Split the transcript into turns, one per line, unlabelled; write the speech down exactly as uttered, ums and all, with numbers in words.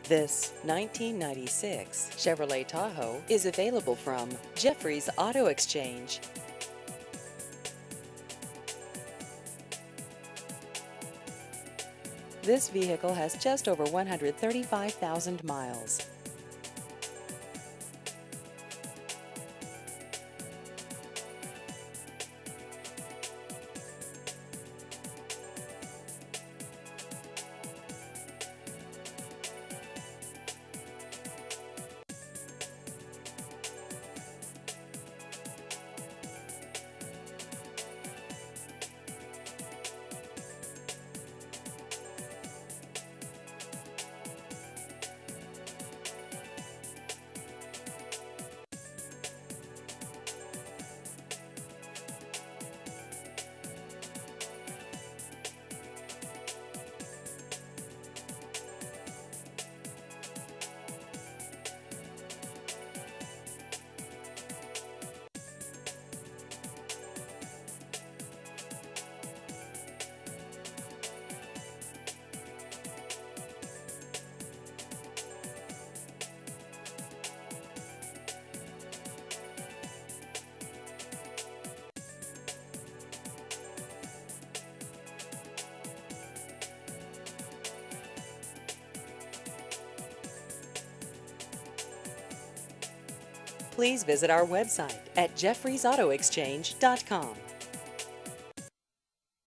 This nineteen ninety-six Chevrolet Tahoe is available from Jeffrey's Auto Exchange. This vehicle has just over one hundred thirty-five thousand miles. Please visit our website at jeffreys auto exchange dot com.